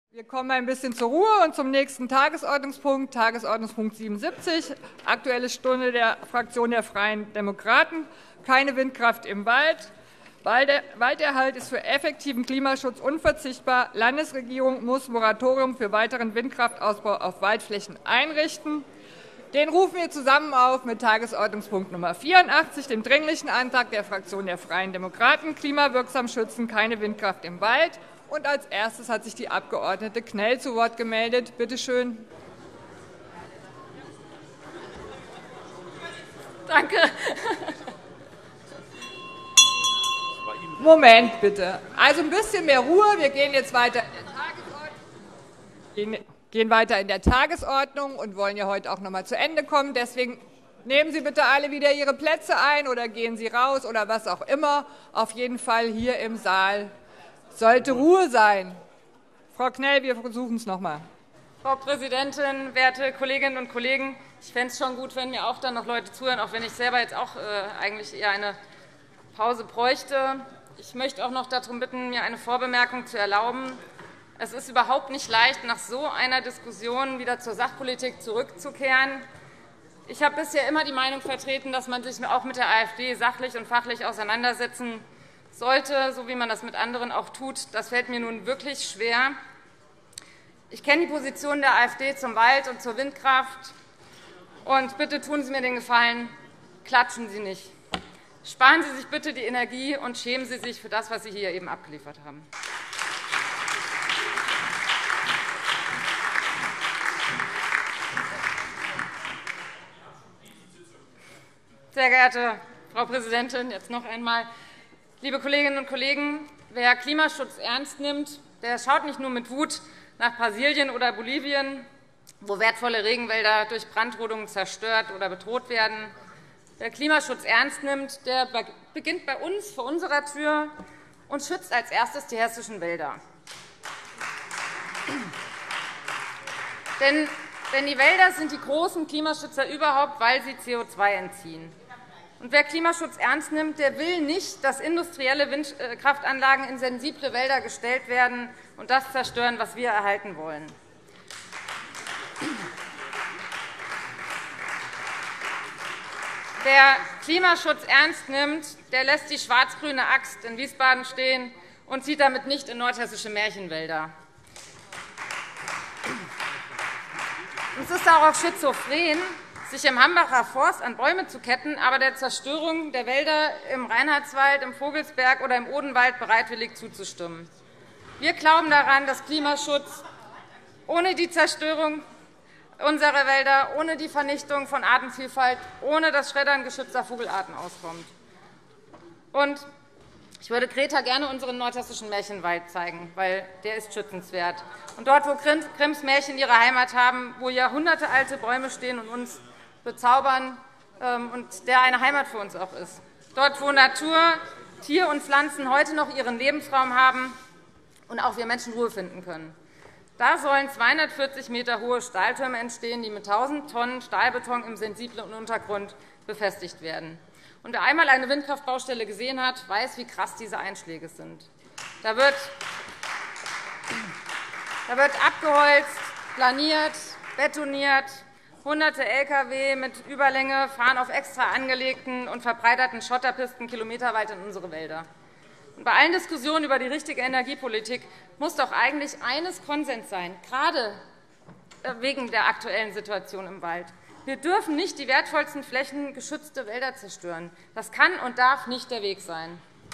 Wir kommen ein bisschen zur Ruhe und zum nächsten Tagesordnungspunkt, Tagesordnungspunkt 77, Aktuelle Stunde der Fraktion der Freien Demokraten. Keine Windkraft im Wald. Walderhalt ist für effektiven Klimaschutz unverzichtbar. Landesregierung muss Moratorium für weiteren Windkraftausbau auf Waldflächen einrichten. Den rufen wir zusammen auf mit Tagesordnungspunkt Nummer 84, dem Dringlichen Antrag der Fraktion der Freien Demokraten, klimawirksam schützen, keine Windkraft im Wald. Und als erstes hat sich die Abgeordnete Knell zu Wort gemeldet. Bitte schön. Danke. Moment bitte. Also ein bisschen mehr Ruhe. Wir gehen jetzt weiter in der Tagesordnung und wollen ja heute auch noch mal zu Ende kommen. Deswegen nehmen Sie bitte alle wieder Ihre Plätze ein oder gehen Sie raus oder was auch immer. Auf jeden Fall hier im Saal sollte Ruhe sein. Frau Knell, wir versuchen es noch mal. Frau Präsidentin, werte Kolleginnen und Kollegen! Ich fände es schon gut, wenn mir auch dann noch Leute zuhören, auch wenn ich selber jetzt auch eigentlich eher eine Pause bräuchte. Ich möchte auch noch darum bitten, mir eine Vorbemerkung zu erlauben. Es ist überhaupt nicht leicht, nach so einer Diskussion wieder zur Sachpolitik zurückzukehren. Ich habe bisher immer die Meinung vertreten, dass man sich auch mit der AfD sachlich und fachlich auseinandersetzen sollte, so wie man das mit anderen auch tut. Das fällt mir nun wirklich schwer. Ich kenne die Position der AfD zum Wald und zur Windkraft. Und bitte tun Sie mir den Gefallen, klatschen Sie nicht. Sparen Sie sich bitte die Energie und schämen Sie sich für das, was Sie hier eben abgeliefert haben. Sehr geehrte Frau Präsidentin, jetzt noch einmal. Liebe Kolleginnen und Kollegen, wer Klimaschutz ernst nimmt, der schaut nicht nur mit Wut nach Brasilien oder Bolivien, wo wertvolle Regenwälder durch Brandrodungen zerstört oder bedroht werden. Wer Klimaschutz ernst nimmt, der beginnt bei uns vor unserer Tür und schützt als erstes die hessischen Wälder. Denn die Wälder sind die großen Klimaschützer überhaupt, weil sie CO2 entziehen. Und wer Klimaschutz ernst nimmt, der will nicht, dass industrielle Windkraftanlagen in sensible Wälder gestellt werden und das zerstören, was wir erhalten wollen. Wer Klimaschutz ernst nimmt, der lässt die schwarz-grüne Axt in Wiesbaden stehen und zieht damit nicht in nordhessische Märchenwälder. Es ist auch schizophren, sich im Hambacher Forst an Bäume zu ketten, aber der Zerstörung der Wälder im Reinhardswald, im Vogelsberg oder im Odenwald bereitwillig zuzustimmen. Wir glauben daran, dass Klimaschutz ohne die Zerstörung unserer Wälder, ohne die Vernichtung von Artenvielfalt, ohne das Schreddern geschützter Vogelarten auskommt. Und ich würde Greta gerne unseren nordhessischen Märchenwald zeigen, weil der ist schützenswert. Und dort, wo Grimms Märchen ihre Heimat haben, wo jahrhundertealte Bäume stehen und uns bezaubern und der eine Heimat für uns auch ist. Dort, wo Natur, Tier und Pflanzen heute noch ihren Lebensraum haben und auch wir Menschen Ruhe finden können. Da sollen 240 Meter hohe Stahltürme entstehen, die mit 1.000 Tonnen Stahlbeton im sensiblen Untergrund befestigt werden. Und wer einmal eine Windkraftbaustelle gesehen hat, weiß, wie krass diese Einschläge sind. Da wird abgeholzt, planiert, betoniert. Hunderte Lkw mit Überlänge fahren auf extra angelegten und verbreiterten Schotterpisten kilometerweit in unsere Wälder. Und bei allen Diskussionen über die richtige Energiepolitik muss doch eigentlich eines Konsens sein, gerade wegen der aktuellen Situation im Wald. Wir dürfen nicht die wertvollsten Flächen geschützte Wälder zerstören. Das kann und darf nicht der Weg sein.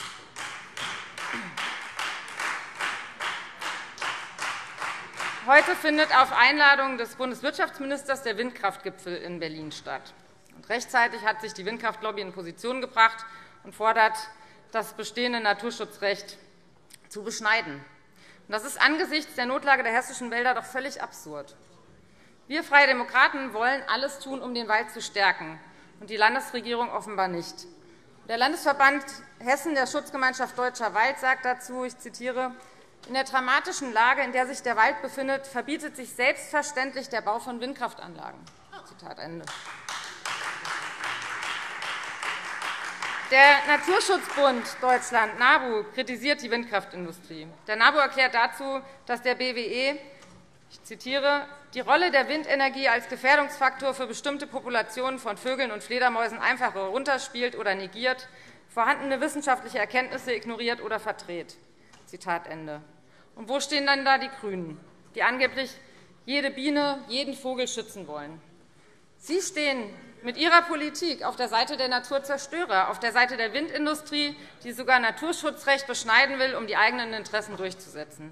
Heute findet auf Einladung des Bundeswirtschaftsministers der Windkraftgipfel in Berlin statt. Und rechtzeitig hat sich die Windkraftlobby in Position gebracht und fordert, das bestehende Naturschutzrecht zu beschneiden. Und das ist angesichts der Notlage der hessischen Wälder doch völlig absurd. Wir Freie Demokraten wollen alles tun, um den Wald zu stärken, und die Landesregierung offenbar nicht. Der Landesverband Hessen der Schutzgemeinschaft Deutscher Wald sagt dazu, ich zitiere, in der dramatischen Lage, in der sich der Wald befindet, verbietet sich selbstverständlich der Bau von Windkraftanlagen. Zitat Ende. Der Naturschutzbund Deutschland, NABU, kritisiert die Windkraftindustrie. Der NABU erklärt dazu, dass der BWE, ich zitiere, die Rolle der Windenergie als Gefährdungsfaktor für bestimmte Populationen von Vögeln und Fledermäusen einfach herunterspielt oder negiert, vorhandene wissenschaftliche Erkenntnisse ignoriert oder verdreht. Zitat Ende. Und wo stehen dann da die GRÜNEN, die angeblich jede Biene, jeden Vogel schützen wollen? Sie stehen mit ihrer Politik auf der Seite der Naturzerstörer, auf der Seite der Windindustrie, die sogar Naturschutzrecht beschneiden will, um die eigenen Interessen durchzusetzen.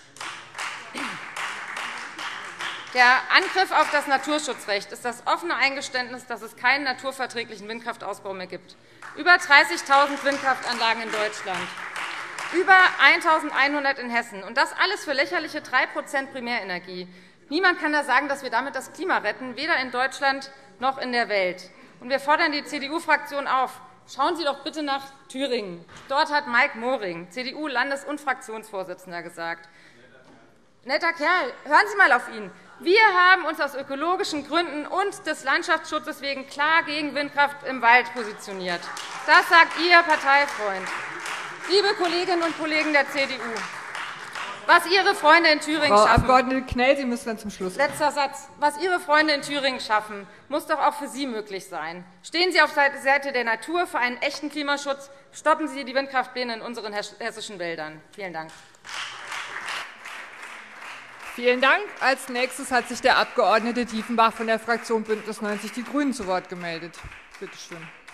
Der Angriff auf das Naturschutzrecht ist das offene Eingeständnis, dass es keinen naturverträglichen Windkraftausbau mehr gibt. Über 30.000 Windkraftanlagen in Deutschland, über 1.100 in Hessen, und das alles für lächerliche 3% Primärenergie. Niemand kann da sagen, dass wir damit das Klima retten, weder in Deutschland noch in der Welt. Und wir fordern die CDU-Fraktion auf, schauen Sie doch bitte nach Thüringen. Dort hat Mike Moring, CDU-Landes- und Fraktionsvorsitzender, gesagt, netter Kerl, hören Sie mal auf ihn. Wir haben uns aus ökologischen Gründen und des Landschaftsschutzes wegen klar gegen Windkraft im Wald positioniert. Das sagt Ihr Parteifreund. Liebe Kolleginnen und Kollegen der CDU, was Ihre Freunde in Thüringen schaffen, Frau Abg. Knell, Sie müssen dann zum Schluss kommen. Letzter Satz. Was Ihre Freunde in Thüringen schaffen, muss doch auch für Sie möglich sein. Stehen Sie auf der Seite der Natur für einen echten Klimaschutz. Stoppen Sie die Windkraftpläne in unseren hessischen Wäldern. Vielen Dank. Vielen Dank. Als nächstes hat sich der Abg. Diefenbach von der Fraktion BÜNDNIS 90 die GRÜNEN zu Wort gemeldet. Bitte schön.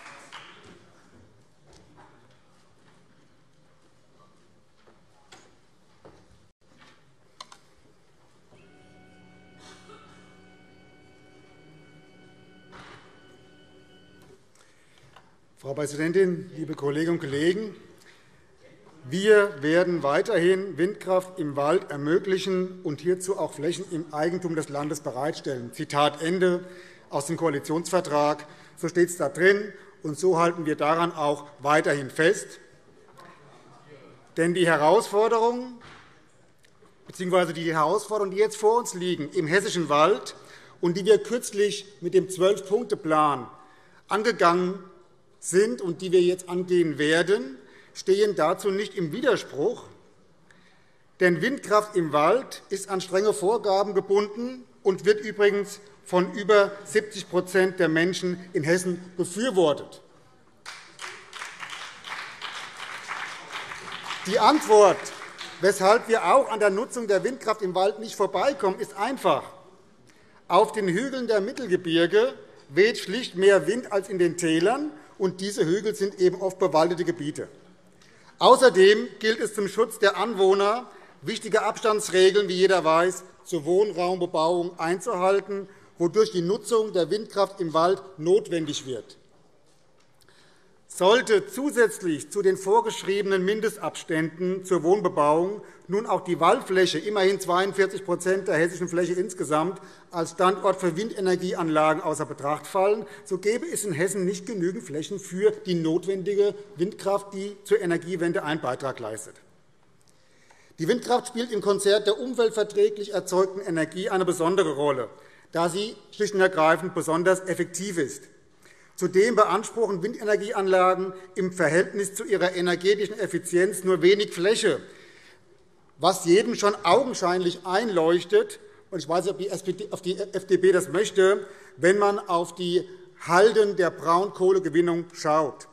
Frau Präsidentin, liebe Kolleginnen und Kollegen! Wir werden weiterhin Windkraft im Wald ermöglichen und hierzu auch Flächen im Eigentum des Landes bereitstellen. Zitat Ende aus dem Koalitionsvertrag. So steht es da drin, und so halten wir daran auch weiterhin fest. Denn die Herausforderungen, die jetzt vor uns liegen im hessischen Wald und die wir kürzlich mit dem 12-Punkte-Plan angegangen sind und die wir jetzt angehen werden, stehen dazu nicht im Widerspruch. Denn Windkraft im Wald ist an strenge Vorgaben gebunden und wird übrigens von über 70% der Menschen in Hessen befürwortet. Die Antwort, weshalb wir auch an der Nutzung der Windkraft im Wald nicht vorbeikommen, ist einfach. Auf den Hügeln der Mittelgebirge weht schlicht mehr Wind als in den Tälern, und diese Hügel sind eben oft bewaldete Gebiete. Außerdem gilt es zum Schutz der Anwohner, wichtige Abstandsregeln, wie jeder weiß, zur Wohnraumbebauung einzuhalten, wodurch die Nutzung der Windkraft im Wald notwendig wird. Sollte zusätzlich zu den vorgeschriebenen Mindestabständen zur Wohnbebauung nun auch die Waldfläche, immerhin 42% der hessischen Fläche insgesamt, als Standort für Windenergieanlagen außer Betracht fallen, so gäbe es in Hessen nicht genügend Flächen für die notwendige Windkraft, die zur Energiewende einen Beitrag leistet. Die Windkraft spielt im Konzert der umweltverträglich erzeugten Energie eine besondere Rolle, da sie schlicht und ergreifend besonders effektiv ist. Zudem beanspruchen Windenergieanlagen im Verhältnis zu ihrer energetischen Effizienz nur wenig Fläche, was jedem schon augenscheinlich einleuchtet. Ich weiß nicht, ob die FDP das möchte, wenn man auf die Halden der Braunkohlegewinnung schaut.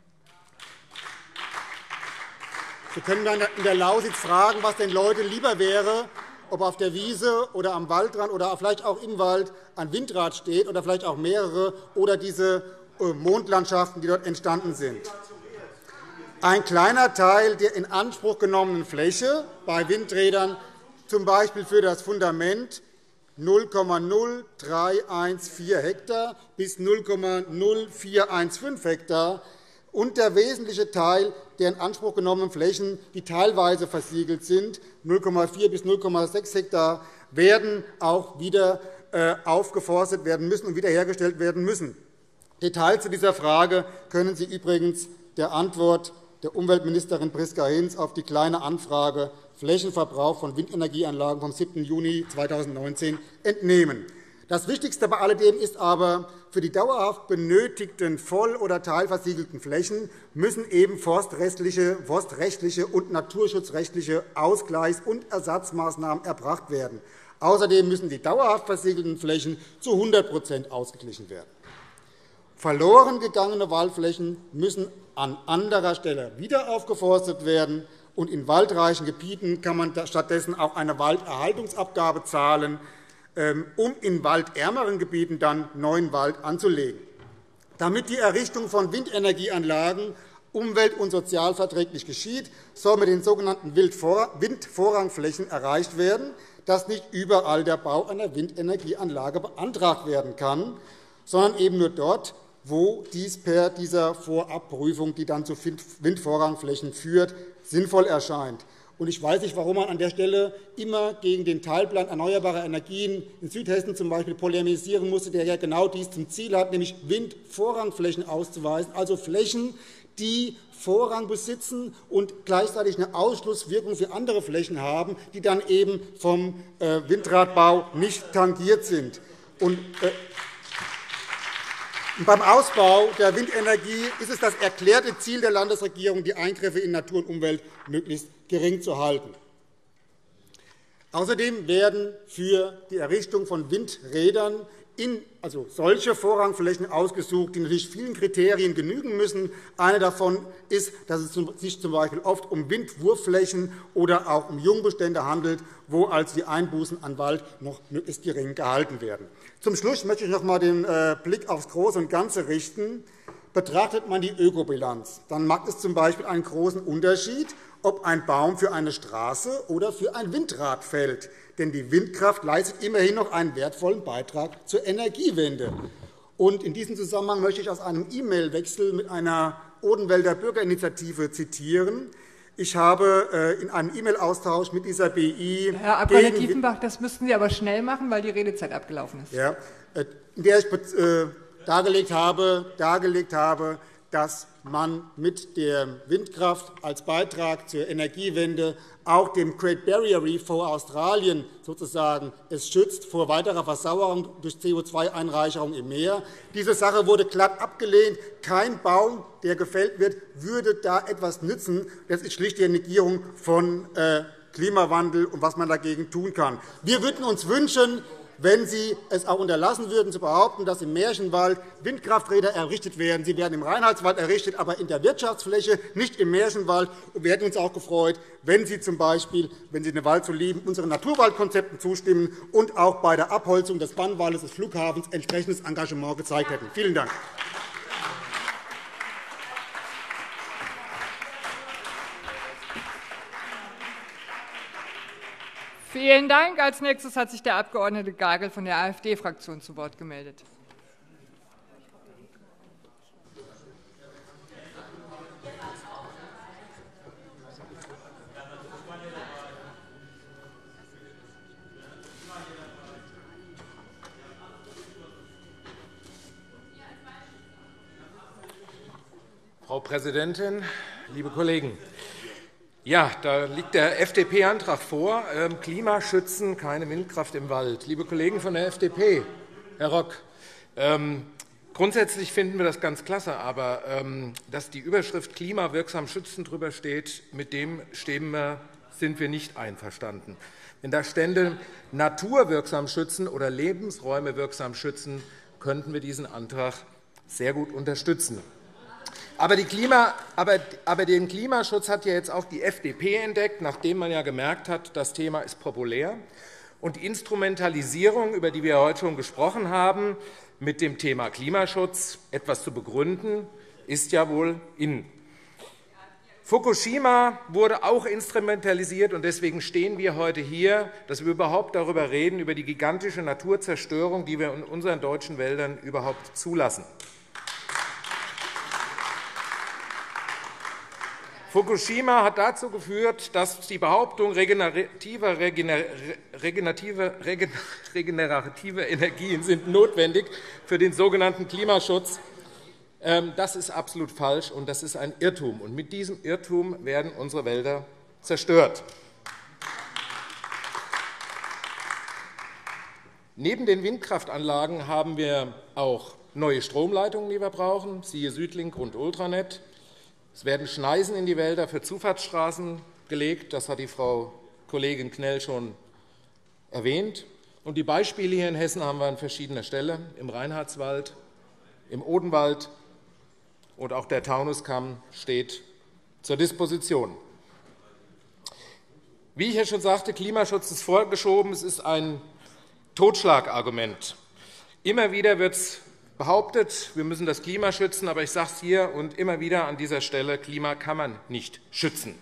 Sie können dann in der Lausitz fragen, was den Leuten lieber wäre, ob auf der Wiese oder am Waldrand oder vielleicht auch im Wald ein Windrad steht oder vielleicht auch mehrere oder diese Mondlandschaften, die dort entstanden sind. Ein kleiner Teil der in Anspruch genommenen Fläche bei Windrädern, z. B. für das Fundament 0,0314 Hektar bis 0,0415 Hektar, und der wesentliche Teil der in Anspruch genommenen Flächen, die teilweise versiegelt sind, 0,4 bis 0,6 Hektar, werden auch wieder aufgeforstet werden müssen und wiederhergestellt werden müssen. Details zu dieser Frage können Sie übrigens der Antwort der Umweltministerin Priska Hinz auf die Kleine Anfrage Flächenverbrauch von Windenergieanlagen vom 7. Juni 2019 entnehmen. Das Wichtigste bei alledem ist aber, für die dauerhaft benötigten voll- oder teilversiegelten Flächen müssen eben forstrechtliche und naturschutzrechtliche Ausgleichs- und Ersatzmaßnahmen erbracht werden. Außerdem müssen die dauerhaft versiegelten Flächen zu 100% ausgeglichen werden. Verloren gegangene Waldflächen müssen an anderer Stelle wieder aufgeforstet werden, und in waldreichen Gebieten kann man stattdessen auch eine Walderhaltungsabgabe zahlen, um in waldärmeren Gebieten dann neuen Wald anzulegen. Damit die Errichtung von Windenergieanlagen umwelt- und sozialverträglich geschieht, soll mit den sogenannten Windvorrangflächen erreicht werden, dass nicht überall der Bau einer Windenergieanlage beantragt werden kann, sondern eben nur dort, wo dies per dieser Vorabprüfung, die dann zu Windvorrangflächen führt, sinnvoll erscheint. Ich weiß nicht, warum man an der Stelle immer gegen den Teilplan erneuerbarer Energien in Südhessen z. B. polemisieren musste, der ja genau dies zum Ziel hat, nämlich Windvorrangflächen auszuweisen, also Flächen, die Vorrang besitzen und gleichzeitig eine Ausschlusswirkung für andere Flächen haben, die dann eben vom Windradbau nicht tangiert sind. Beim Ausbau der Windenergie ist es das erklärte Ziel der Landesregierung, die Eingriffe in Natur und Umwelt möglichst gering zu halten. Außerdem werden für die Errichtung von Windrädern solche Vorrangflächen ausgesucht, die natürlich vielen Kriterien genügen müssen. Eine davon ist, dass es sich z. B. oft um Windwurfflächen oder auch um Jungbestände handelt, wo also die Einbußen an Wald noch möglichst gering gehalten werden. Zum Schluss möchte ich noch einmal den Blick aufs Große und Ganze richten. Betrachtet man die Ökobilanz, dann macht es z. B. einen großen Unterschied, ob ein Baum für eine Straße oder für ein Windrad fällt. Denn die Windkraft leistet immerhin noch einen wertvollen Beitrag zur Energiewende. In diesem Zusammenhang möchte ich aus einem E-Mail-Wechsel mit einer Odenwälder Bürgerinitiative zitieren. Ich habe in einem E-Mail-Austausch mit dieser BI... Herr Abg. Diefenbach, das müssten Sie aber schnell machen, weil die Redezeit abgelaufen ist. Ja, in der ich dargelegt habe, dass man mit der Windkraft als Beitrag zur Energiewende auch dem Great Barrier Reef vor Australien sozusagen es schützt vor weiterer Versauerung durch CO2-Einreicherung im Meer. Diese Sache wurde glatt abgelehnt. Kein Baum, der gefällt wird, würde da etwas nützen. Das ist schlicht die Negierung von Klimawandel und was man dagegen tun kann. Wir würden uns wünschen, wenn Sie es auch unterlassen würden, zu behaupten, dass im Märchenwald Windkrafträder errichtet werden. Sie werden im Reinhardswald errichtet, aber in der Wirtschaftsfläche, nicht im Märchenwald. Wir hätten uns auch gefreut, wenn Sie z. B., wenn Sie den Wald so lieben, unseren Naturwaldkonzepten zustimmen und auch bei der Abholzung des Bannwaldes des Flughafens entsprechendes Engagement gezeigt hätten. Vielen Dank. Vielen Dank. Als Nächstes hat sich der Abg. Gagel von der AfD-Fraktion zu Wort gemeldet. Frau Präsidentin, liebe Kollegen! Ja, da liegt der FDP-Antrag vor, Klimaschützen, keine Windkraft im Wald. Liebe Kollegen von der FDP, Herr Rock, grundsätzlich finden wir das ganz klasse, aber dass die Überschrift klimawirksam schützen drüber steht, mit dem sind wir nicht einverstanden. Wenn da stände naturwirksam schützen oder Lebensräume wirksam schützen, könnten wir diesen Antrag sehr gut unterstützen. Aber den Klimaschutz hat ja jetzt auch die FDP entdeckt, nachdem man ja gemerkt hat, das Thema ist populär. Und die Instrumentalisierung, über die wir heute schon gesprochen haben, mit dem Thema Klimaschutz etwas zu begründen, ist ja wohl in. Fukushima wurde auch instrumentalisiert, und deswegen stehen wir heute hier, dass wir überhaupt darüber reden, über die gigantische Naturzerstörung, die wir in unseren deutschen Wäldern überhaupt zulassen. Fukushima hat dazu geführt, dass die Behauptung, regenerative Energien sind notwendig für den sogenannten Klimaschutz, das ist absolut falsch, und das ist ein Irrtum. Und mit diesem Irrtum werden unsere Wälder zerstört. Neben den Windkraftanlagen haben wir auch neue Stromleitungen, die wir brauchen, siehe Südlink und Ultranet. Es werden Schneisen in die Wälder für Zufahrtsstraßen gelegt. Das hat die Frau Kollegin Knell schon erwähnt. Und die Beispiele hier in Hessen haben wir an verschiedener Stelle, im Reinhardswald, im Odenwald, und auch der Taunuskamm steht zur Disposition. Wie ich ja schon sagte, Klimaschutz ist vorgeschoben. Es ist ein Totschlagargument. Immer wieder wird behauptet, wir müssen das Klima schützen, aber ich sage es hier und immer wieder an dieser Stelle, Klima kann man nicht schützen.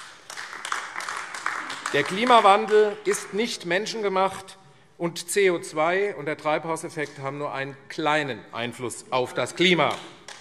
Der Klimawandel ist nicht menschengemacht, und CO2 und der Treibhauseffekt haben nur einen kleinen Einfluss auf das Klima.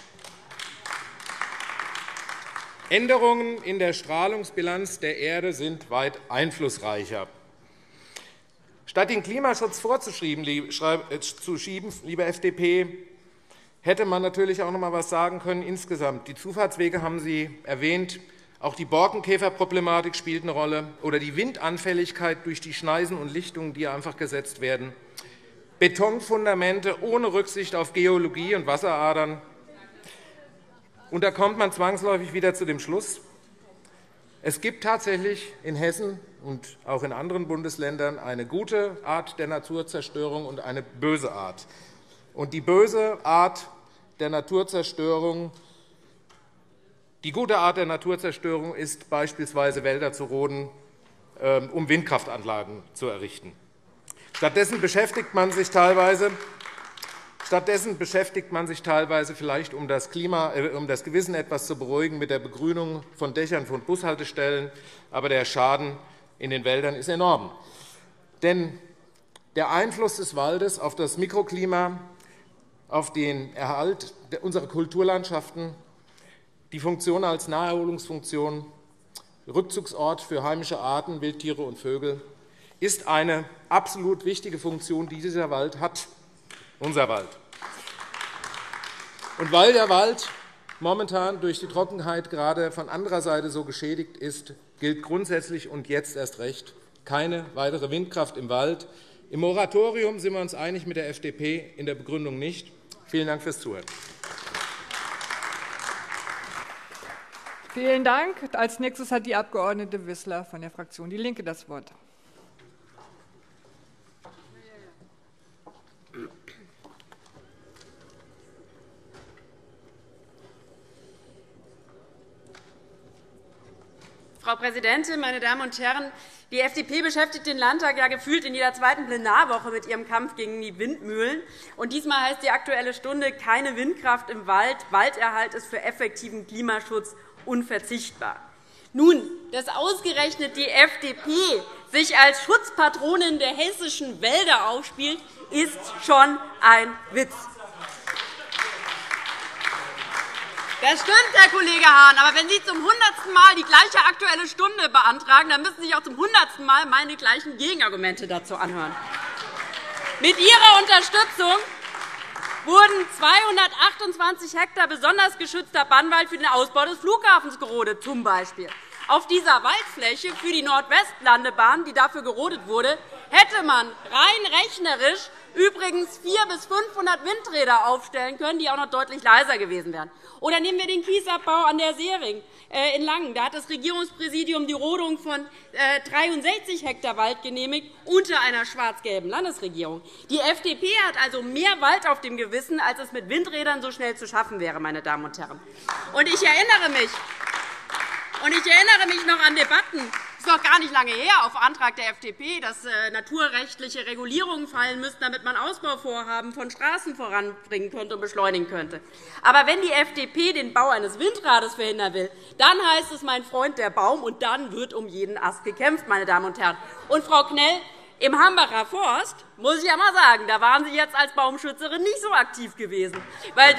Änderungen in der Strahlungsbilanz der Erde sind weit einflussreicher. Statt den Klimaschutz vorzuschieben, liebe FDP, hätte man natürlich auch noch einmal etwas sagen können insgesamt. Die Zufahrtswege haben Sie erwähnt. Auch die Borkenkäferproblematik spielt eine Rolle, oder die Windanfälligkeit durch die Schneisen und Lichtungen, die einfach gesetzt werden. Betonfundamente ohne Rücksicht auf Geologie und Wasseradern. Und da kommt man zwangsläufig wieder zu dem Schluss, es gibt tatsächlich in Hessen und auch in anderen Bundesländern eine gute Art der Naturzerstörung und eine böse Art. Und die böse Art der Naturzerstörung, die gute Art der Naturzerstörung ist beispielsweise Wälder zu roden, um Windkraftanlagen zu errichten. Stattdessen beschäftigt man sich teilweise vielleicht, um das Gewissen etwas zu beruhigen, mit der Begrünung von Dächern von Bushaltestellen. Aber der Schaden in den Wäldern ist enorm. Denn der Einfluss des Waldes auf das Mikroklima, auf den Erhalt unserer Kulturlandschaften, die Funktion als Naherholungsfunktion, Rückzugsort für heimische Arten, Wildtiere und Vögel, ist eine absolut wichtige Funktion, die dieser Wald hat, unser Wald. Und weil der Wald momentan durch die Trockenheit gerade von anderer Seite so geschädigt ist, gilt grundsätzlich und jetzt erst recht keine weitere Windkraft im Wald. Im Moratorium sind wir uns einig mit der FDP, in der Begründung nicht. Vielen Dank fürs Zuhören. Vielen Dank. Als nächstes hat die Abg. Wissler von der Fraktion DIE LINKE das Wort. Frau Präsidentin, meine Damen und Herren! Die FDP beschäftigt den Landtag ja gefühlt in jeder zweiten Plenarwoche mit ihrem Kampf gegen die Windmühlen. Und diesmal heißt die Aktuelle Stunde keine Windkraft im Wald. Walderhalt ist für effektiven Klimaschutz unverzichtbar. Nun, dass ausgerechnet die FDP sich als Schutzpatronin der hessischen Wälder aufspielt, ist schon ein Witz. Das stimmt, Herr Kollege Hahn. Aber wenn Sie zum 100. Mal die gleiche Aktuelle Stunde beantragen, dann müssen Sie sich auch zum 100. Mal meine gleichen Gegenargumente dazu anhören. Mit Ihrer Unterstützung wurden 228 Hektar besonders geschützter Bannwald für den Ausbau des Flughafens gerodet, zum Beispiel. Auf dieser Waldfläche für die Nordwestlandebahn, die dafür gerodet wurde, hätte man rein rechnerisch übrigens 400 bis 500 Windräder aufstellen können, die auch noch deutlich leiser gewesen wären. Oder nehmen wir den Kiesabbau an der Seering in Langen. Da hat das Regierungspräsidium die Rodung von 63 Hektar Wald genehmigt, unter einer schwarz-gelben Landesregierung. Die FDP hat also mehr Wald auf dem Gewissen, als es mit Windrädern so schnell zu schaffen wäre, meine Damen und Herren. Und ich erinnere mich noch an Debatten, das ist noch gar nicht lange her, auf Antrag der FDP, dass naturrechtliche Regulierungen fallen müssten, damit man Ausbauvorhaben von Straßen voranbringen könnte und beschleunigen könnte. Aber wenn die FDP den Bau eines Windrades verhindern will, dann heißt es, mein Freund, der Baum, und dann wird um jeden Ast gekämpft, meine Damen und Herren. Und Frau Knell, im Hambacher Forst, muss ich ja einmal sagen, da waren Sie jetzt als Baumschützerin nicht so aktiv gewesen, weil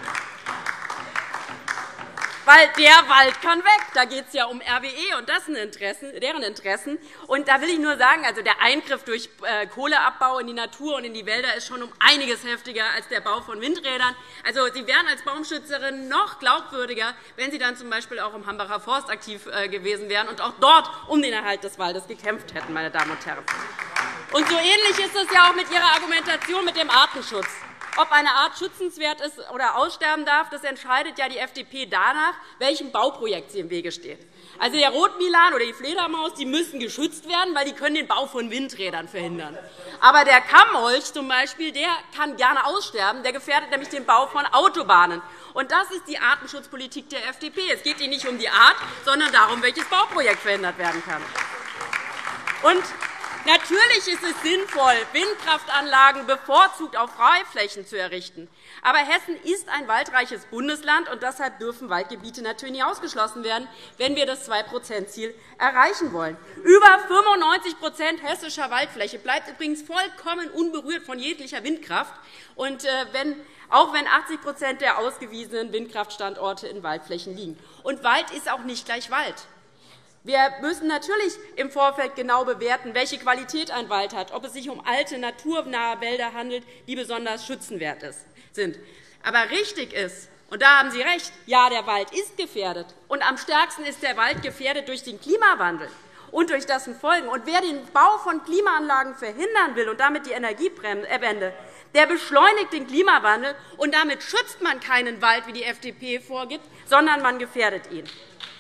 der Wald kann weg. Da geht es ja um RWE und deren Interessen. Und da will ich nur sagen, also der Eingriff durch Kohleabbau in die Natur und in die Wälder ist schon um einiges heftiger als der Bau von Windrädern. Also, Sie wären als Baumschützerin noch glaubwürdiger, wenn Sie dann z.B. auch im Hambacher Forst aktiv gewesen wären und auch dort um den Erhalt des Waldes gekämpft hätten, meine Damen und Herren. Und so ähnlich ist es ja auch mit Ihrer Argumentation mit dem Artenschutz. Ob eine Art schützenswert ist oder aussterben darf, das entscheidet ja die FDP danach, welchem Bauprojekt sie im Wege steht. Also der Rotmilan oder die Fledermaus, die müssen geschützt werden, weil die können den Bau von Windrädern verhindern. Aber der Kammmolch zum Beispiel, der kann gerne aussterben. Der gefährdet nämlich den Bau von Autobahnen. Und das ist die Artenschutzpolitik der FDP. Es geht Ihnen nicht um die Art, sondern darum, welches Bauprojekt verhindert werden kann. Und natürlich ist es sinnvoll, Windkraftanlagen bevorzugt auf Freiflächen zu errichten. Aber Hessen ist ein waldreiches Bundesland, und deshalb dürfen Waldgebiete natürlich nicht ausgeschlossen werden, wenn wir das 2-%-Ziel erreichen wollen. Über 95% hessischer Waldfläche bleibt übrigens vollkommen unberührt von jeglicher Windkraft, und auch wenn 80% der ausgewiesenen Windkraftstandorte in Waldflächen liegen. Und Wald ist auch nicht gleich Wald. Wir müssen natürlich im Vorfeld genau bewerten, welche Qualität ein Wald hat, ob es sich um alte, naturnahe Wälder handelt, die besonders schützenwert sind. Aber richtig ist, und da haben Sie recht, ja, der Wald ist gefährdet. Und am stärksten ist der Wald gefährdet durch den Klimawandel und durch dessen Folgen. Und wer den Bau von Klimaanlagen verhindern will und damit die Energiewende, der beschleunigt den Klimawandel, und damit schützt man keinen Wald, wie die FDP vorgibt, sondern man gefährdet ihn.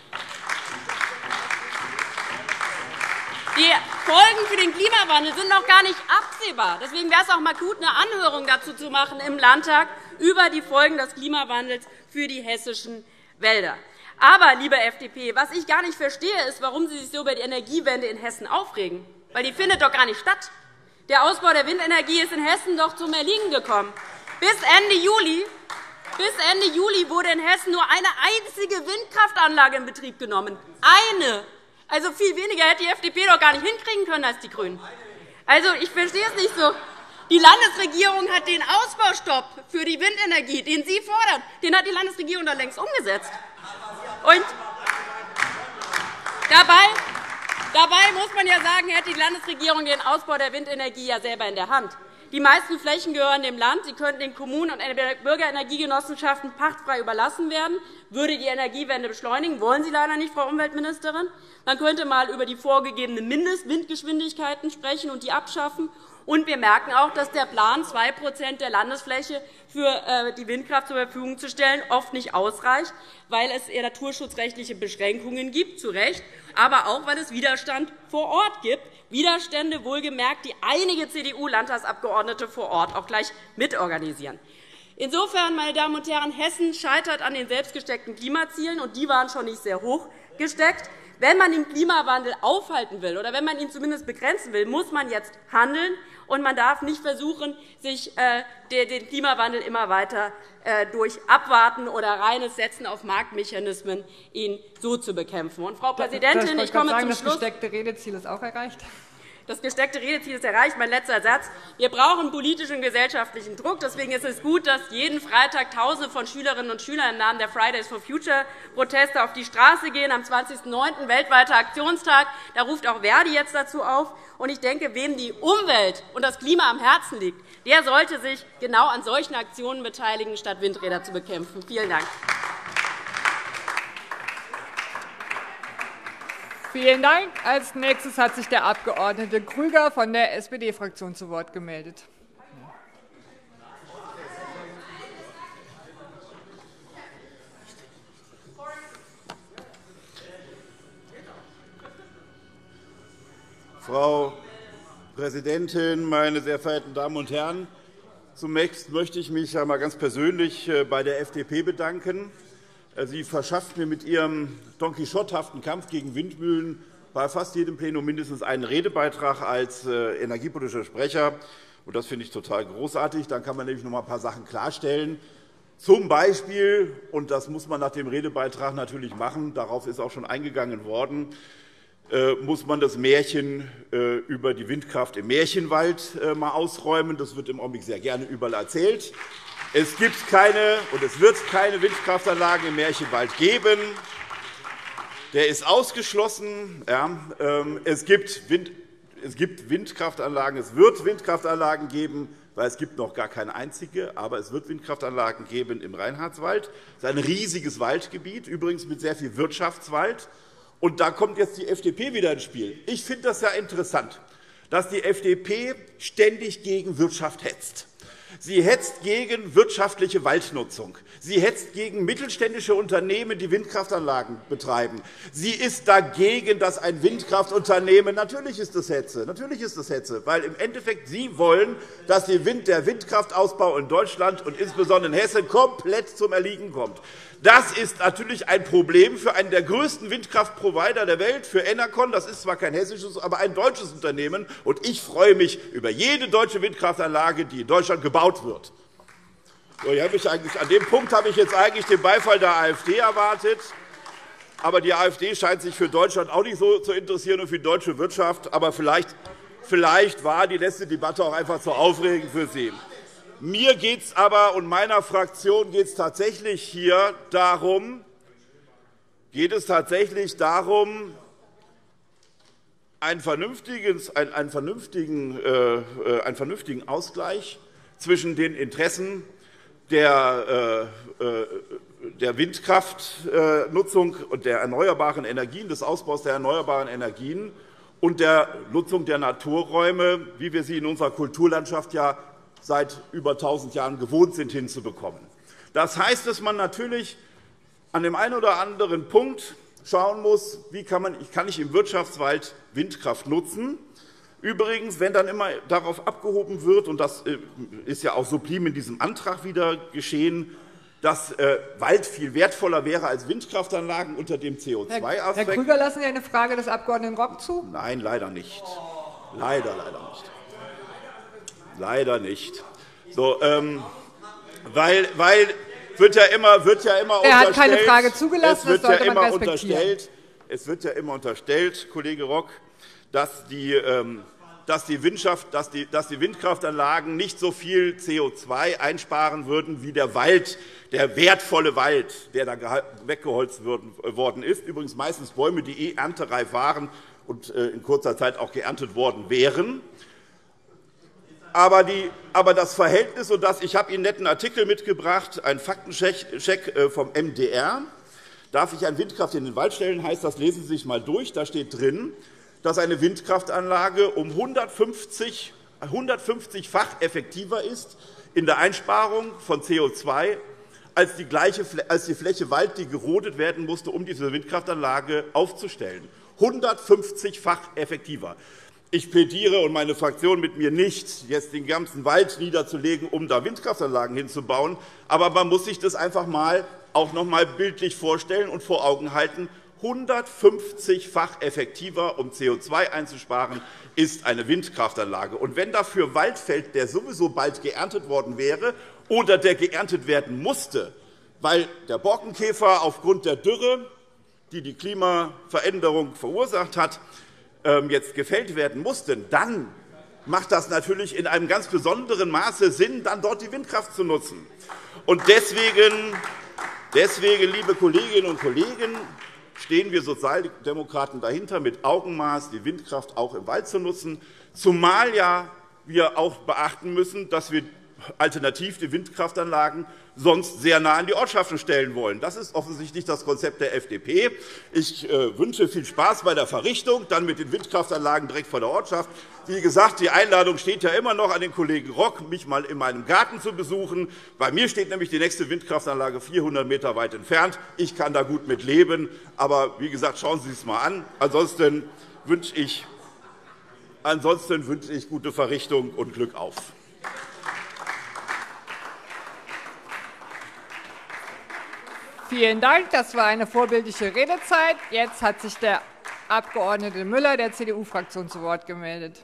Die Folgen für den Klimawandel sind noch gar nicht absehbar. Deswegen wäre es auch mal gut, eine Anhörung dazu zu machen im Landtag über die Folgen des Klimawandels für die hessischen Wälder. Aber, liebe FDP, was ich gar nicht verstehe, ist, warum Sie sich so über die Energiewende in Hessen aufregen. Weil die findet doch gar nicht statt. Der Ausbau der Windenergie ist in Hessen doch zum Erliegen gekommen. Bis Ende Juli wurde in Hessen nur eine einzige Windkraftanlage in Betrieb genommen. Eine. Also viel weniger hätte die FDP doch gar nicht hinkriegen können als die GRÜNEN. Also, ich verstehe es nicht so. Die Landesregierung hat den Ausbaustopp für die Windenergie, den Sie fordern, den hat die Landesregierung da längst umgesetzt. Und dabei muss man ja sagen, hätte die Landesregierung den Ausbau der Windenergie ja selber in der Hand. Die meisten Flächen gehören dem Land. Sie könnten den Kommunen und Bürgerenergiegenossenschaften pachtfrei überlassen werden, würde die Energiewende beschleunigen. Wollen Sie leider nicht, Frau Umweltministerin. Man könnte einmal über die vorgegebenen Mindestwindgeschwindigkeiten sprechen und die abschaffen. Und wir merken auch, dass der Plan, 2% der Landesfläche für die Windkraft zur Verfügung zu stellen, oft nicht ausreicht, weil es eher naturschutzrechtliche Beschränkungen gibt, zu Recht, aber auch, weil es Widerstand vor Ort gibt. Widerstände, wohlgemerkt, die einige CDU-Landtagsabgeordnete vor Ort auch gleich mitorganisieren. Insofern, meine Damen und Herren, Hessen scheitert an den selbstgesteckten Klimazielen, und die waren schon nicht sehr hoch gesteckt. Wenn man den Klimawandel aufhalten will oder wenn man ihn zumindest begrenzen will, muss man jetzt handeln, und man darf nicht versuchen, sich den Klimawandel immer weiter durch Abwarten oder reines Setzen auf Marktmechanismen ihn so zu bekämpfen. Und, Frau Präsidentin, ich komme zum Schluss. Das gesteckte Redeziel ist auch erreicht. Das gesteckte Redeziel ist erreicht. Mein letzter Satz. Wir brauchen politischen und gesellschaftlichen Druck. Deswegen ist es gut, dass jeden Freitag Tausende von Schülerinnen und Schülern im Namen der Fridays for Future Proteste auf die Straße gehen. Am 20.09. weltweiter Aktionstag. Da ruft auch Verdi jetzt dazu auf. Und ich denke, wem die Umwelt und das Klima am Herzen liegt, der sollte sich genau an solchen Aktionen beteiligen, statt Windräder zu bekämpfen. Vielen Dank. Vielen Dank. Als nächstes hat sich der Abg. Krüger von der SPD-Fraktion zu Wort gemeldet. Frau Präsidentin, meine sehr verehrten Damen und Herren! Zunächst möchte ich mich einmal ganz persönlich bei der FDP bedanken. Sie verschafft mir mit ihrem Don Quixote-haften Kampf gegen Windmühlen bei fast jedem Plenum mindestens einen Redebeitrag als energiepolitischer Sprecher. Das finde ich total großartig. Dann kann man nämlich noch einmal ein paar Sachen klarstellen. Zum Beispiel, und das muss man nach dem Redebeitrag natürlich machen, darauf ist auch schon eingegangen worden, muss man das Märchen über die Windkraft im Märchenwald einmal ausräumen. Das wird im Augenblick sehr gerne überall erzählt. Es gibt keine und es wird keine Windkraftanlagen im Märchenwald geben. Der ist ausgeschlossen. Ja, es gibt Windkraftanlagen, es wird Windkraftanlagen geben, weil es gibt noch gar keine einzige, aber es wird Windkraftanlagen geben im Reinhardswald. Das ist ein riesiges Waldgebiet, übrigens mit sehr viel Wirtschaftswald. Und da kommt jetzt die FDP wieder ins Spiel. Ich finde das ja interessant. dass die FDP ständig gegen Wirtschaft hetzt. Sie hetzt gegen wirtschaftliche Waldnutzung. Sie hetzt gegen mittelständische Unternehmen, die Windkraftanlagen betreiben. Sie ist dagegen, dass ein Windkraftunternehmen – natürlich ist das Hetze, weil im Endeffekt Sie wollen, dass der Windkraftausbau in Deutschland und insbesondere in Hessen komplett zum Erliegen kommt. Das ist natürlich ein Problem für einen der größten Windkraftprovider der Welt, für Enercon. Das ist zwar kein hessisches, aber ein deutsches Unternehmen. Und ich freue mich über jede deutsche Windkraftanlage, die in Deutschland gebaut wird. So, an dem Punkt habe ich jetzt eigentlich den Beifall der AfD erwartet. Aber die AfD scheint sich für Deutschland auch nicht so zu interessieren und für die deutsche Wirtschaft. Aber vielleicht war die letzte Debatte auch einfach zu aufregend für Sie. Mir geht es aber und meiner Fraktion geht es tatsächlich darum, einen vernünftigen Ausgleich zwischen den Interessen der Windkraftnutzung und der erneuerbaren Energien, des Ausbaus der erneuerbaren Energien und der Nutzung der Naturräume, wie wir sie in unserer Kulturlandschaft ja seit über 1.000 Jahren gewohnt sind, hinzubekommen. Das heißt, dass man natürlich an dem einen oder anderen Punkt schauen muss, wie kann ich im Wirtschaftswald Windkraft nutzen. Übrigens, wenn dann immer darauf abgehoben wird, und das ist ja auch sublim in diesem Antrag wieder geschehen, dass Wald viel wertvoller wäre als Windkraftanlagen unter dem CO2-Aspekt. Herr Krüger, lassen Sie eine Frage des Abg. Rock zu? Nein, leider nicht. Leider nicht. Leider nicht. So, weil wird ja immer unterstellt. Er hat keine Frage zugelassen, das sollte man respektieren. Es wird ja immer unterstellt, Kollege Rock, dass die Windkraftanlagen nicht so viel CO2 einsparen würden wie der Wald, der wertvolle Wald, der da weggeholzt worden ist. Übrigens meistens Bäume, die erntereif waren und in kurzer Zeit auch geerntet worden wären. Aber das Verhältnis, und ich habe Ihnen einen netten Artikel mitgebracht, einen Faktencheck vom MDR. Darf ich eine Windkraft in den Wald stellen, heißt das, lesen Sie sich einmal durch. Da steht drin, dass eine Windkraftanlage um 150-fach effektiver ist in der Einsparung von CO2 als die Fläche Wald, die gerodet werden musste, um diese Windkraftanlage aufzustellen. 150-fach effektiver. Ich plädiere und meine Fraktion mit mir nicht, jetzt den ganzen Wald niederzulegen, um da Windkraftanlagen hinzubauen. Aber man muss sich das einfach auch noch einmal bildlich vorstellen und vor Augen halten. 150-fach effektiver, um CO2 einzusparen, ist eine Windkraftanlage. Und wenn dafür Wald fällt, der sowieso bald geerntet worden wäre oder der geerntet werden musste, weil der Borkenkäfer aufgrund der Dürre, die die Klimaveränderung verursacht hat, jetzt gefällt werden mussten, dann macht das natürlich in einem ganz besonderen Maße Sinn, dann dort die Windkraft zu nutzen. Und deswegen, liebe Kolleginnen und Kollegen, stehen wir Sozialdemokraten dahinter, mit Augenmaß die Windkraft auch im Wald zu nutzen, zumal wir auch beachten müssen, dass wir alternativ die Windkraftanlagen sonst sehr nah an die Ortschaften stellen wollen. Das ist offensichtlich das Konzept der FDP. Ich wünsche viel Spaß bei der Verrichtung, dann mit den Windkraftanlagen direkt vor der Ortschaft. Wie gesagt, die Einladung steht ja immer noch an den Kollegen Rock, mich einmal in meinem Garten zu besuchen. Bei mir steht nämlich die nächste Windkraftanlage 400 Meter weit entfernt. Ich kann da gut mit leben. Aber wie gesagt, schauen Sie es einmal an. Ansonsten wünsche ich gute Verrichtung und Glück auf. Vielen Dank. Das war eine vorbildliche Redezeit. Jetzt hat sich der Abg. Müller der CDU-Fraktion zu Wort gemeldet.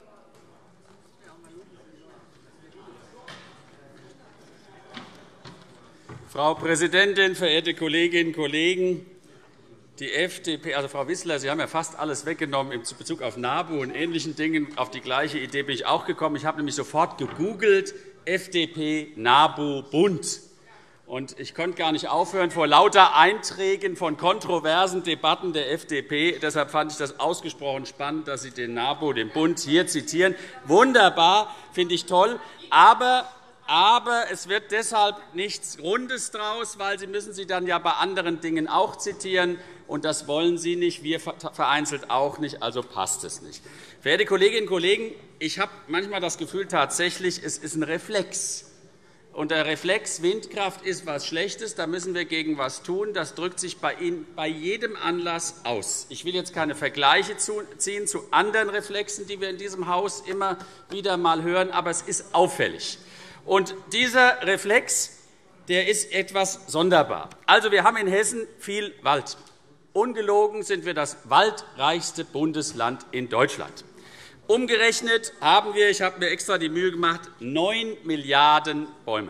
Frau Präsidentin, verehrte Kolleginnen und Kollegen! Die FDP, also Frau Wissler, Sie haben ja fast alles weggenommen in Bezug auf NABU und ähnlichen Dingen. Auf die gleiche Idee bin ich auch gekommen. Ich habe nämlich sofort gegoogelt, FDP, NABU, Bund. Und ich konnte gar nicht aufhören vor lauter Einträgen von kontroversen Debatten der FDP. Deshalb fand ich das ausgesprochen spannend, dass Sie den NABU, den Bund, hier zitieren. Wunderbar, finde ich toll. Aber Aber es wird deshalb nichts Rundes draus, weil Sie müssen sie dann ja bei anderen Dingen auch zitieren. Und das wollen Sie nicht, wir vereinzelt auch nicht, also passt es nicht. Verehrte Kolleginnen und Kollegen, ich habe manchmal das Gefühl, tatsächlich, es ist ein Reflex. Und der Reflex Windkraft ist etwas Schlechtes, da müssen wir gegen etwas tun. Das drückt sich bei Ihnen bei jedem Anlass aus. Ich will jetzt keine Vergleiche ziehen zu anderen Reflexen, die wir in diesem Haus immer wieder einmal hören, aber es ist auffällig. Und dieser Reflex, der ist etwas sonderbar. Also, wir haben in Hessen viel Wald. Ungelogen sind wir das waldreichste Bundesland in Deutschland. Umgerechnet haben wir, ich habe mir extra die Mühe gemacht, 9 Milliarden Bäume.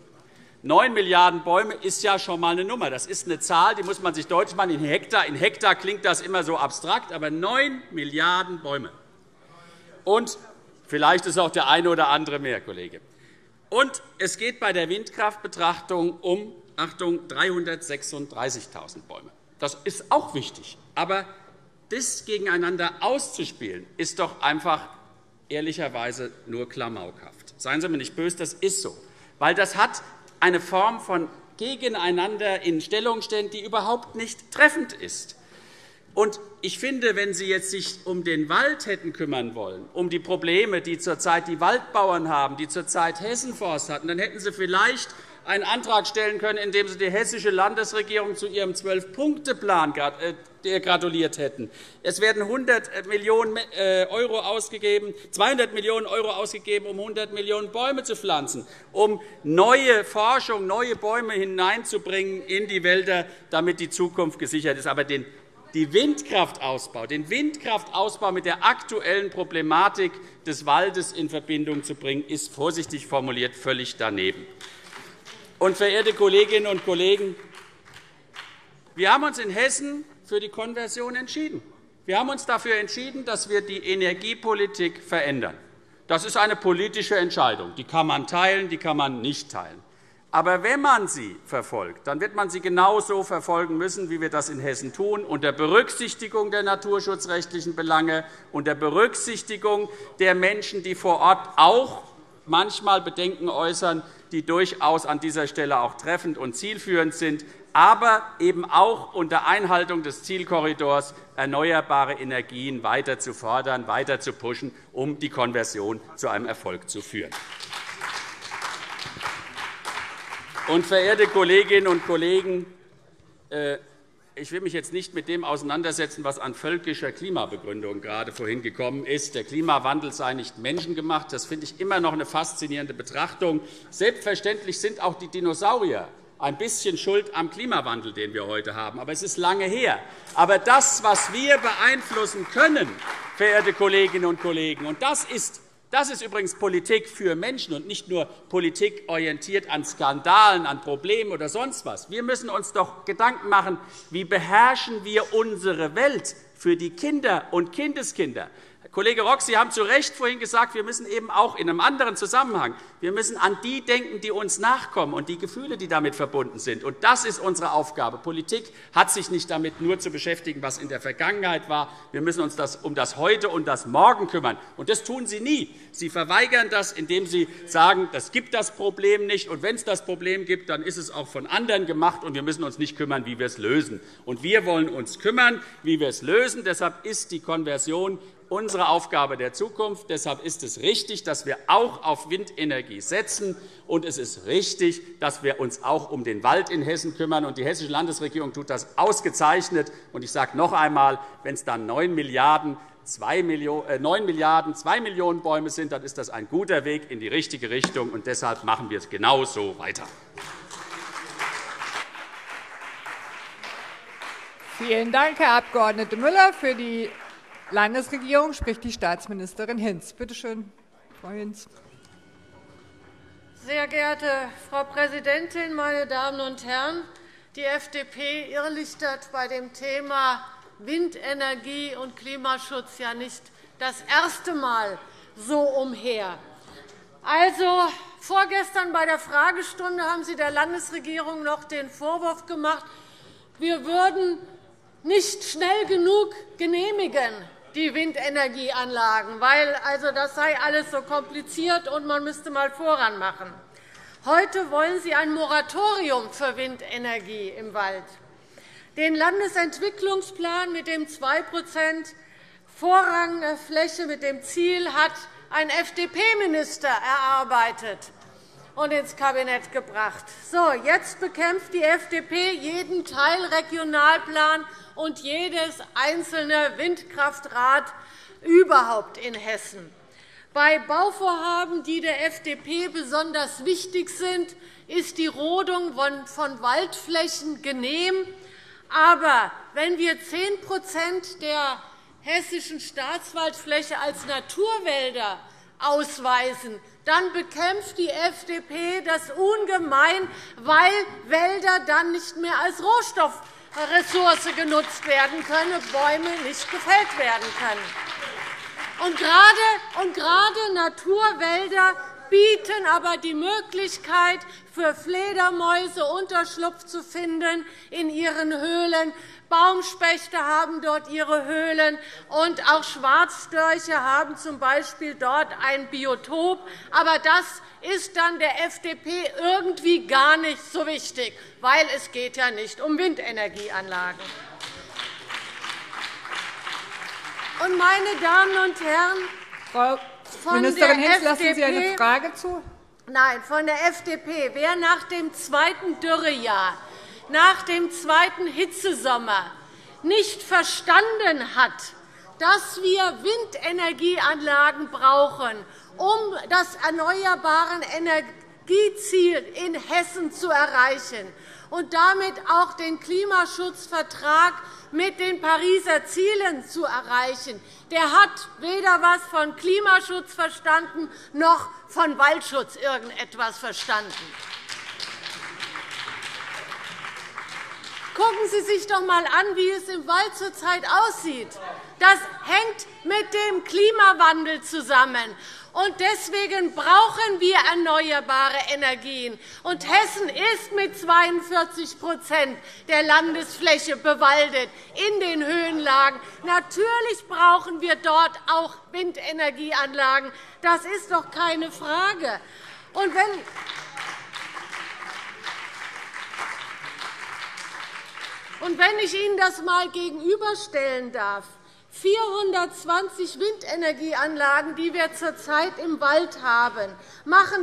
9 Milliarden Bäume ist ja schon einmal eine Nummer. Das ist eine Zahl, die muss man sich deutlich machen in Hektar. In Hektar klingt das immer so abstrakt, aber 9 Milliarden Bäume. Und vielleicht ist auch der eine oder andere mehr, Kollege. Und es geht bei der Windkraftbetrachtung um, Achtung, 336.000 Bäume. Das ist auch wichtig. Aber das gegeneinander auszuspielen, ist doch einfach ehrlicherweise nur klamaukhaft. Seien Sie mir nicht böse, das ist so. Weil das hat eine Form von gegeneinander in Stellung stellen, die überhaupt nicht treffend ist. Und ich finde, wenn Sie jetzt sich um den Wald hätten kümmern wollen, um die Probleme, die zurzeit die Waldbauern haben, die zurzeit Hessenforst hatten, dann hätten Sie vielleicht einen Antrag stellen können, in dem Sie die hessische Landesregierung zu ihrem 12-Punkte-Plan gratuliert hätten. Es werden 100 Millionen € ausgegeben, 200 Millionen € ausgegeben, um 100 Millionen Bäume zu pflanzen, um neue Forschung, neue Bäume hineinzubringen in die Wälder, damit die Zukunft gesichert ist. Aber den Windkraftausbau mit der aktuellen Problematik des Waldes in Verbindung zu bringen, ist vorsichtig formuliert völlig daneben. Und, verehrte Kolleginnen und Kollegen, wir haben uns in Hessen für die Konversion entschieden. Wir haben uns dafür entschieden, dass wir die Energiepolitik verändern. Das ist eine politische Entscheidung. Die kann man teilen, die kann man nicht teilen. Aber wenn man sie verfolgt, dann wird man sie genauso verfolgen müssen, wie wir das in Hessen tun, unter Berücksichtigung der naturschutzrechtlichen Belange, unter Berücksichtigung der Menschen, die vor Ort auch manchmal Bedenken äußern, die durchaus an dieser Stelle auch treffend und zielführend sind, aber eben auch unter Einhaltung des Zielkorridors erneuerbare Energien weiter zu fordern, weiter zu pushen, um die Konversion zu einem Erfolg zu führen. Und, verehrte Kolleginnen und Kollegen, ich will mich jetzt nicht mit dem auseinandersetzen, was an völkischer Klimabegründung gerade vorhin gekommen ist. Der Klimawandel sei nicht menschengemacht. Das finde ich immer noch eine faszinierende Betrachtung. Selbstverständlich sind auch die Dinosaurier ein bisschen schuld am Klimawandel, den wir heute haben. Aber es ist lange her. Aber das, was wir beeinflussen können, verehrte Kolleginnen und Kollegen, und das ist übrigens Politik für Menschen und nicht nur Politik orientiert an Skandalen, an Problemen oder sonst was. Wir müssen uns doch Gedanken machen, wie beherrschen wir unsere Welt für die Kinder und Kindeskinder. Kollege Rock, Sie haben zu Recht vorhin gesagt, wir müssen eben auch in einem anderen Zusammenhang, wir müssen an die denken, die uns nachkommen und die Gefühle, die damit verbunden sind. Und das ist unsere Aufgabe. Politik hat sich nicht damit nur zu beschäftigen, was in der Vergangenheit war. Wir müssen uns um das Heute und das Morgen kümmern. Und das tun Sie nie. Sie verweigern das, indem Sie sagen, es gibt das Problem nicht. Und wenn es das Problem gibt, dann ist es auch von anderen gemacht. Und wir müssen uns nicht kümmern, wie wir es lösen. Und wir wollen uns kümmern, wie wir es lösen. Deshalb ist die Konversion unsere Aufgabe der Zukunft. Deshalb ist es richtig, dass wir auch auf Windenergie setzen. Und es ist richtig, dass wir uns auch um den Wald in Hessen kümmern. Und die Hessische Landesregierung tut das ausgezeichnet. Und ich sage noch einmal, wenn es dann 9 Milliarden 2 Millionen Bäume sind, dann ist das ein guter Weg in die richtige Richtung. Und deshalb machen wir es genauso weiter. Vielen Dank, Herr Abg. Müller. Für die Landesregierung spricht die Staatsministerin Hinz. Bitte schön, Frau Hinz. Sehr geehrte Frau Präsidentin, meine Damen und Herren! Die FDP irrlichtert bei dem Thema Windenergie und Klimaschutz ja nicht das erste Mal so umher. Also, vorgestern bei der Fragestunde haben Sie der Landesregierung noch den Vorwurf gemacht, wir würden nicht schnell genug genehmigen, die Windenergieanlagen, weil das sei alles so kompliziert und man müsste mal voran machen. Heute wollen Sie ein Moratorium für Windenergie im Wald. Den Landesentwicklungsplan mit dem 2 Vorrangfläche mit dem Ziel hat ein FDP-Minister erarbeitet und ins Kabinett gebracht. So, jetzt bekämpft die FDP jeden Teilregionalplan und jedes einzelne Windkraftrad überhaupt in Hessen. Bei Bauvorhaben, die der FDP besonders wichtig sind, ist die Rodung von Waldflächen genehm. Aber wenn wir 10 der hessischen Staatswaldfläche als Naturwälder ausweisen, dann bekämpft die FDP das ungemein, weil Wälder dann nicht mehr als Rohstoffressource genutzt werden können, Bäume nicht gefällt werden können. Und gerade Naturwälder bieten aber die Möglichkeit, für Fledermäuse Unterschlupf zu finden in ihren Höhlen. Baumspechte haben dort ihre Höhlen, und auch Schwarzstörche haben z.B. dort ein Biotop. Aber das ist dann der FDP irgendwie gar nicht so wichtig, weil es geht ja nicht um Windenergieanlagen. Und, meine Damen und Herren, Frau Ministerin Hinz, lassen Sie eine Frage zu? Nein, von der FDP. Wer nach dem zweiten Dürrejahr, nach dem zweiten Hitzesommer nicht verstanden hat, dass wir Windenergieanlagen brauchen, um das erneuerbare Energieziel in Hessen zu erreichen und damit auch den Klimaschutzvertrag mit den Pariser Zielen zu erreichen, der hat weder etwas von Klimaschutz verstanden noch von Waldschutz irgendetwas verstanden. Gucken Sie sich doch einmal an, wie es im Wald zurzeit aussieht. Das hängt mit dem Klimawandel zusammen. Und deswegen brauchen wir erneuerbare Energien. Und Hessen ist mit 42 der Landesfläche bewaldet in den Höhenlagen. Natürlich brauchen wir dort auch Windenergieanlagen. Das ist doch keine Frage. Und wenn ich Ihnen das einmal gegenüberstellen darf, 420 Windenergieanlagen, die wir zurzeit im Wald haben, machen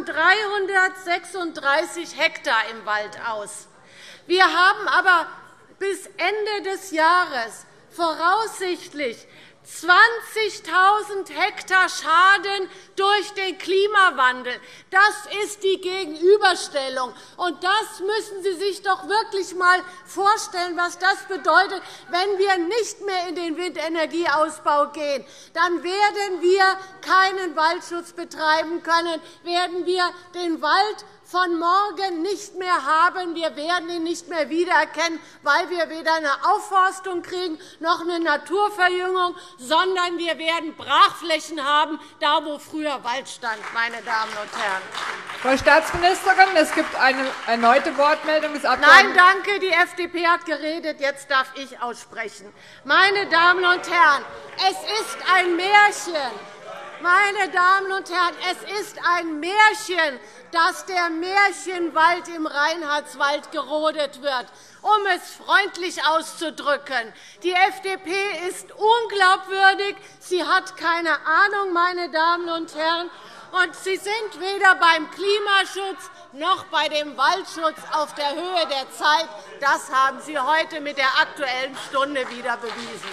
336 Hektar im Wald aus. Wir haben aber bis Ende des Jahres voraussichtlich 20.000 Hektar Schaden durch den Klimawandel. Das ist die Gegenüberstellung. Und das müssen Sie sich doch wirklich einmal vorstellen, was das bedeutet, wenn wir nicht mehr in den Windenergieausbau gehen. Dann werden wir keinen Waldschutz betreiben können, werden wir den Wald von morgen nicht mehr haben. Wir werden ihn nicht mehr wiedererkennen, weil wir weder eine Aufforstung kriegen noch eine Naturverjüngung, sondern wir werden Brachflächen haben, da wo früher Wald stand, meine Damen und Herren. Frau Staatsministerin, es gibt eine erneute Wortmeldung des Abgeordneten. Nein, danke. Die FDP hat geredet. Jetzt darf ich aussprechen. Meine Damen und Herren, es ist ein Märchen. Meine Damen und Herren, es ist ein Märchen, dass der Märchenwald im Reinhardswald gerodet wird, um es freundlich auszudrücken. Die FDP ist unglaubwürdig. Sie hat keine Ahnung, meine Damen und Herren. Und Sie sind weder beim Klimaschutz noch bei dem Waldschutz auf der Höhe der Zeit. Das haben Sie heute mit der Aktuellen Stunde wieder bewiesen.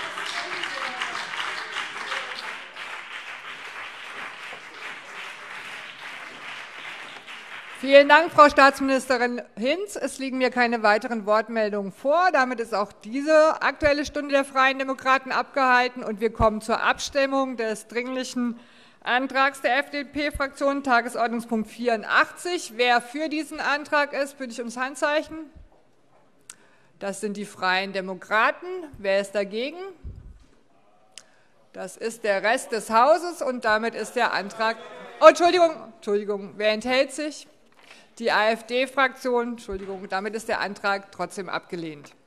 Vielen Dank, Frau Staatsministerin Hinz. Es liegen mir keine weiteren Wortmeldungen vor. Damit ist auch diese Aktuelle Stunde der Freien Demokraten abgehalten. Und wir kommen zur Abstimmung des Dringlichen Antrags der FDP-Fraktion, Tagesordnungspunkt 84. Wer für diesen Antrag ist, bitte ich ums Handzeichen. Das sind die Freien Demokraten. Wer ist dagegen? Das ist der Rest des Hauses. Und damit ist der Antrag Entschuldigung, wer enthält sich? Die AfD-Fraktion. Entschuldigung, damit ist der Antrag trotzdem abgelehnt.